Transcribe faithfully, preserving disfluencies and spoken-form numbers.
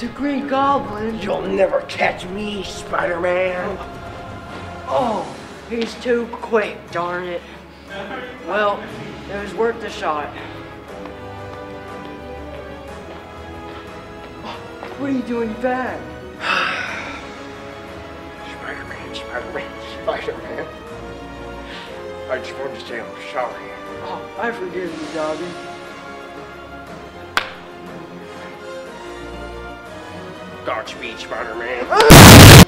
the Green Goblin. You'll never catch me, Spider-Man. Oh, he's too quick, darn it. Well, it was worth the shot. What are you doing back? Spider-Man, Spider-Man, Spider-Man. I just wanted to say I'm sorry. Oh, I forgive you, Dobby. Godspeed, Spider-Man.